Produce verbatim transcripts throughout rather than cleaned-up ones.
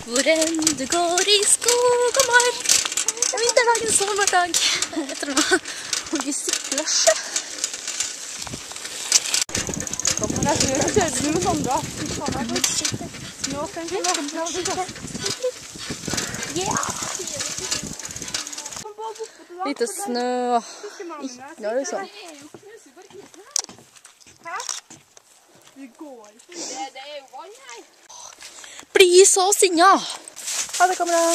Hvor enn du går i skog og mark. Vinterdagen, sommerdag. Jeg tror nå må vi sykle sjø. Jeg tror jeg kjører du med Sandra. Nå kan vi være. Lite snø. Ikke noe liksom. Hæ? Du går ikke. Det er jo vann her. Bli så sinna! Ha det, kamera.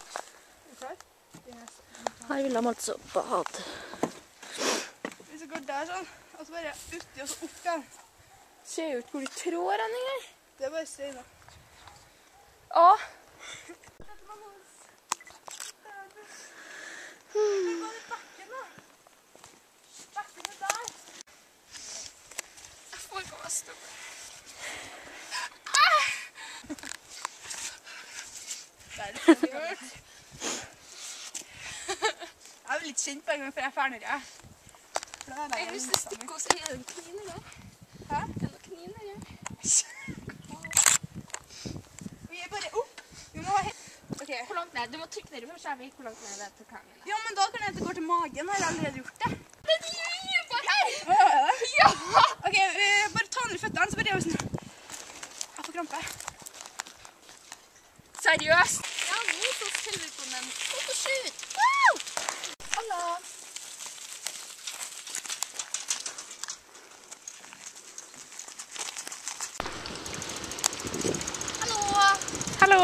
Her vil de altså bade. Hvis jeg går der sånn, og så bare uti og så opp igjen. Ser jo ikke hvor de trår hen engang. Det er bare stein da. Ja. Det går i bakken da. Bakken er der. Jeg får ikke å stoppe. Det er litt kult. Jeg er litt kjent på en gang, for jeg er fernere. Jeg har lyst til å stikke oss inn. Er det en knin i gang? Hæ? Er det noen knin i gang? Vi er bare opp. Vi må ha helt... Ok. Hvor langt ned? Du må trykke ned først, så jeg vet hvor langt ned det er til kangen. Ja, men da kan jeg ikke gå til magen. Har jeg allerede gjort det? Det er mye på her! Ja! Ok, bare ta ned føttene, så bare gjør vi sånn. Jeg får krampe. Seriøst? Ja, nå så ser vi på den fotoshoot. Wow! Hallo! Hallo! Hallo!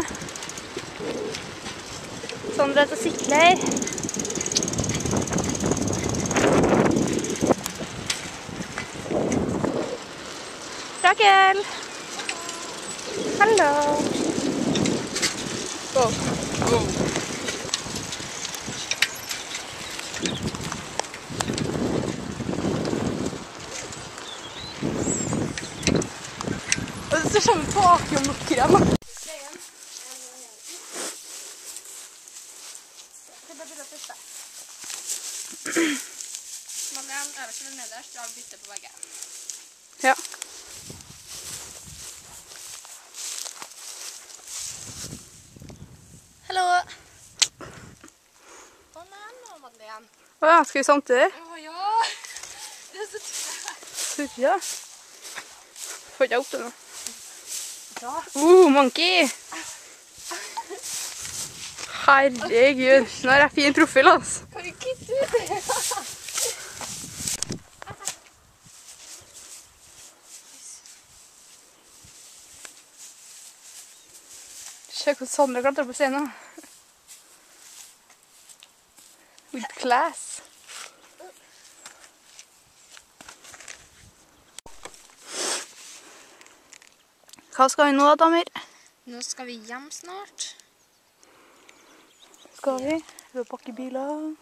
Sandra er til sykler. Rakel! Hallo! Go! Go! Det ser sånn bak om lukker igjen. Men jeg er ikke nederst, jeg har byttet på begge. Ja. Hallo! Kom igjen nå, Madeleine. Åja, skal vi samtidig? Å ja! Det er så tørt. Surja. Får ikke opp det nå. Ja. Uh, monkey! Herregud, nå er jeg fin profil, altså. Kan du kitte ut det? Se hvordan Sandra klatrer på scenen. With class. Hva skal vi nå da, damer? Nå skal vi hjem snart. Skal vi? Vi vil pakke biler.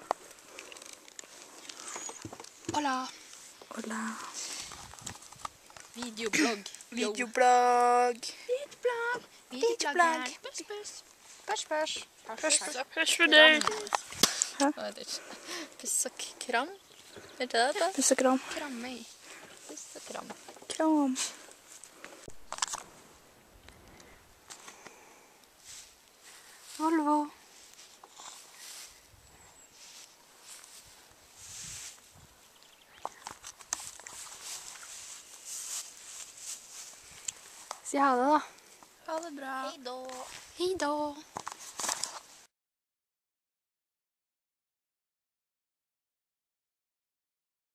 Hola! Hola. Videoblogg. Videoblogg. Videoblogg. Videoblogg. Puss, puss. Puss, puss. Puss, puss for deg. Hæ? Puss og kram. Er det det da? Puss og kram. Kramme i. Puss og kram. Kram. Hallo. Si ha det da. Ha det bra. Hei da. Hei da.